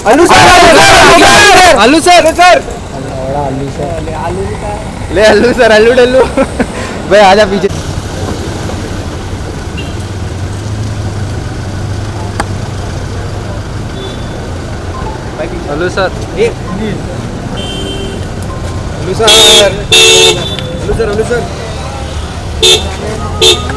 अल्लू sir आलू sir ले अल्लू sir अल्लू डल्लू भाई आजा पीछे। आलू sir Allu sir Allu sir